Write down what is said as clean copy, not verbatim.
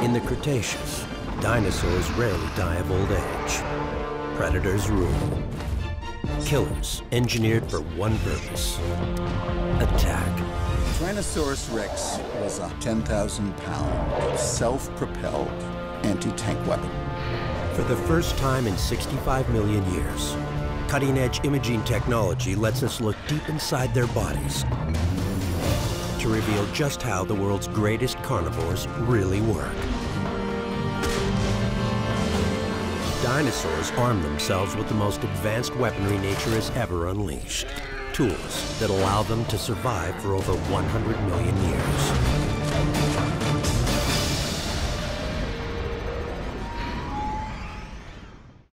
In the Cretaceous, dinosaurs rarely die of old age. Predators rule. Killers engineered for one purpose: attack. Tyrannosaurus rex was a 10,000-pound, self-propelled anti-tank weapon. For the first time in 65 million years, cutting-edge imaging technology lets us look deep inside their bodies to reveal just how the world's greatest carnivores really work. Dinosaurs arm themselves with the most advanced weaponry nature has ever unleashed. Tools that allow them to survive for over 100 million years.